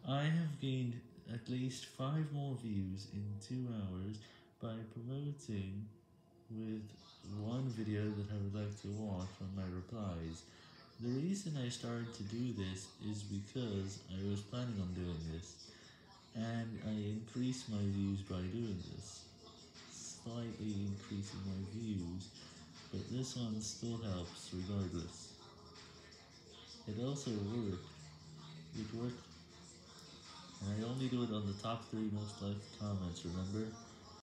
I have gained at least 5 more views in 2 hours by promoting with one video that I would like to watch on my replies. The reason I started to do this is because I was planning on doing this, and I increased my views by doing this, slightly increasing my views, but this one still helps regardless. It also worked. It worked, and I only do it on the top 3 most liked comments, remember?